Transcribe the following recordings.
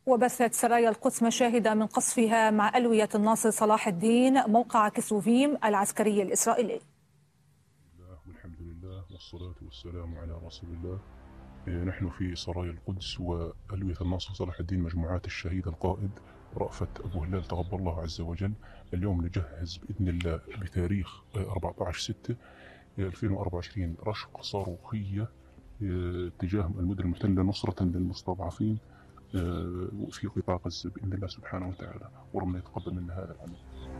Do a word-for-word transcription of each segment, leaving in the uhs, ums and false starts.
وبثت سرايا القدس مشاهد من قصفها مع ألوية الناصر صلاح الدين موقع كسوفيم العسكري الإسرائيلي. والحمد لله والصلاة والسلام على رسول الله. نحن في سرايا القدس وألوية الناصر صلاح الدين مجموعات الشهيد القائد رأفت أبو هلال تقبل الله عز وجل. اليوم نجهز بإذن الله بتاريخ أربعة عشر ستة ألفين وأربعة وعشرين رشق صاروخية تجاه المدن المحتلة نصرة للمستضعفين في قطاع غزة بإذن الله سبحانه وتعالى، وربنا يتقبل منا هذا العمل.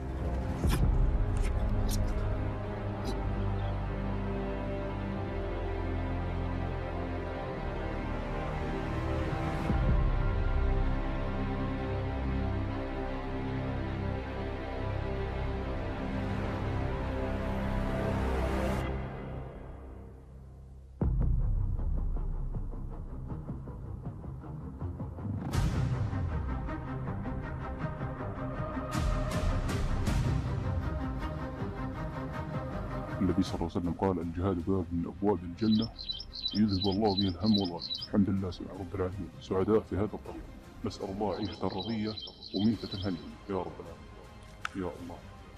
النبي صلى الله عليه وسلم قال: الجهاد باب من أبواب الجنة يذهب الله به الهم والغم. الحمد لله سبحانه رب العالمين، سعداء في هذا الطريق. نسأل الله عيشة رضية وميتة هنية يا رب العالمين. يا الله.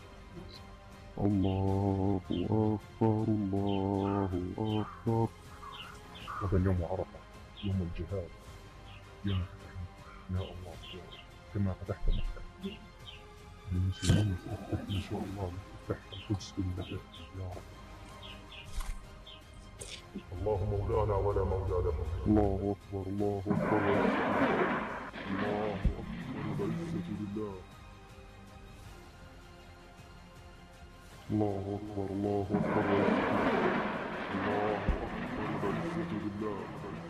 الله أكبر الله أكبر. هذا اليوم عرفة، يوم الجهاد، يوم الفتح. يا الله كما فتحت مكة للمسلمين تفتح إن شاء الله تفتح القدس بالنجاة يا رب. الله مولانا ولا مولى له. الله أكبر الله أكبر الله أكبر. العزة لله. الله أكبر الله أكبر الله أكبر. العزة لله.